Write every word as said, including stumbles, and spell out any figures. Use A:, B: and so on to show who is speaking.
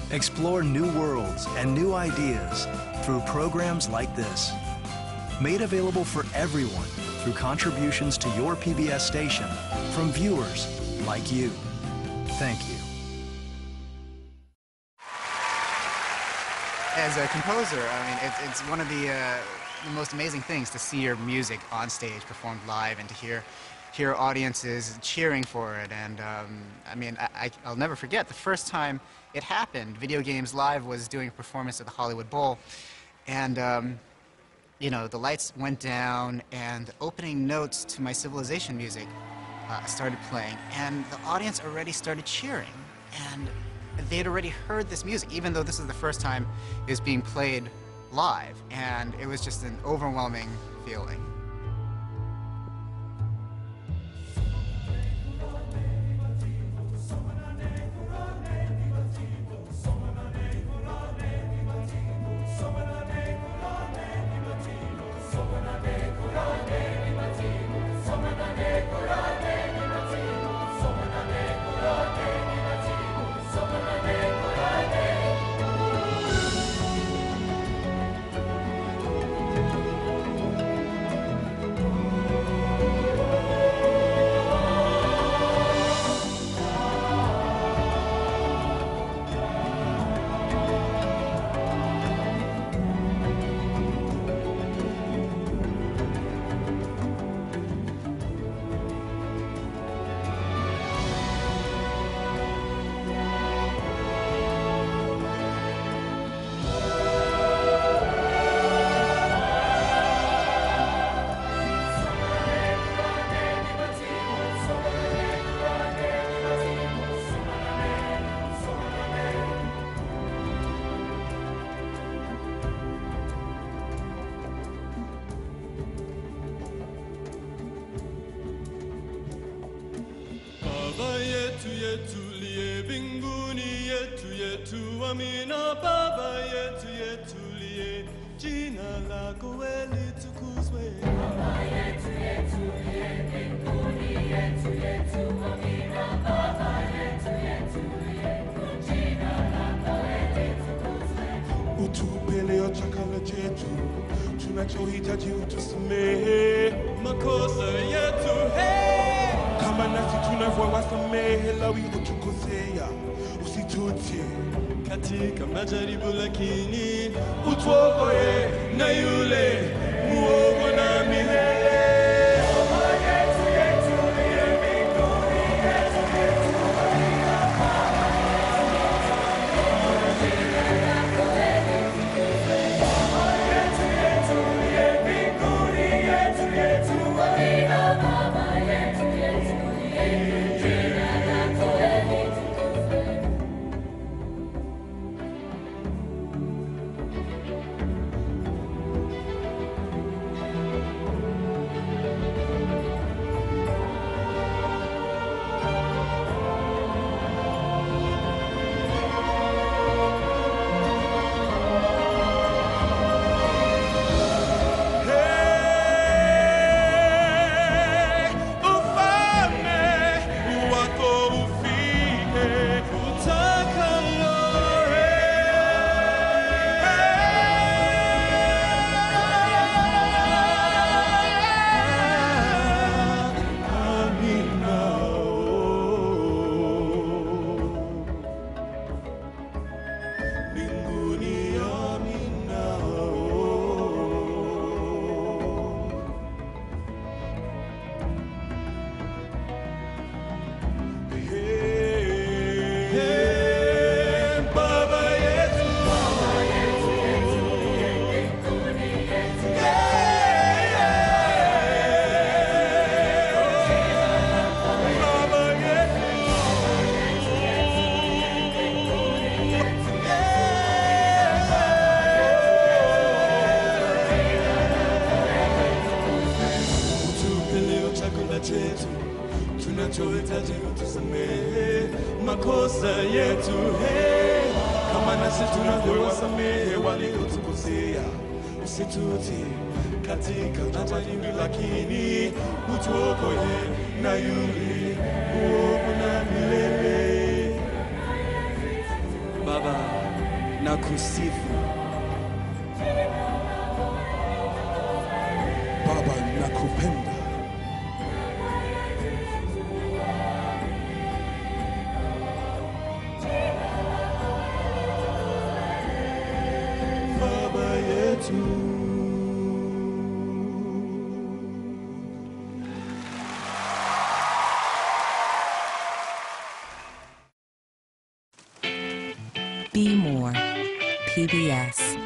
A: Explore new worlds and new ideas through programs like this. Made available for everyone through contributions to your P B S station from viewers like you. Thank you.
B: As a composer, I mean, it, it's one of the, uh, the most amazing things to see your music on stage performed live and to hear hear audiences cheering for it. And um, I mean, I, I, I'll never forget the first time it happened. Video Games Live was doing a performance at the Hollywood Bowl, and um, you know, the lights went down, and the opening notes to my Civilization music uh, started playing, and the audience already started cheering, and they'd already heard this music, even though this is the first time it was being played live, and it was just an overwhelming feeling.
C: Baba Yetu Yetu liye binguni yetu yetu amina Baba Yetu Yetu liye jina lako litukuzwe. Baba Yetu Yetu liye binguni yetu yetu amina Baba Yetu Yetu liye jina lako litukuzwe. Utupe leo chakula chetu tunachohitaji, utusamehe makosa yetu, hey, kama nasi tunavyowasamehe lawi utukosea, usitutie katika majaribu, lakini utuokoe na yule muovu na milele. Baba Yetu Yetu liye mbinguni yetu yetu amina Baba Yetu jina lako litukuzwe. Baba Yetu Yetu liye mbinguni yetu yetu amina Baba Yetu Yetu jina lako litukuzwe. Tunachohitaji utusamehe makosa yetu, hey, kama nasi tunavyowasamehe waliotukosea, usitutie katika majaribu, lakini utuokoe na yule muovu na milele. Baba na kusifu. Baba nakupenda. Baba Yetu.
D: Be More, P B S.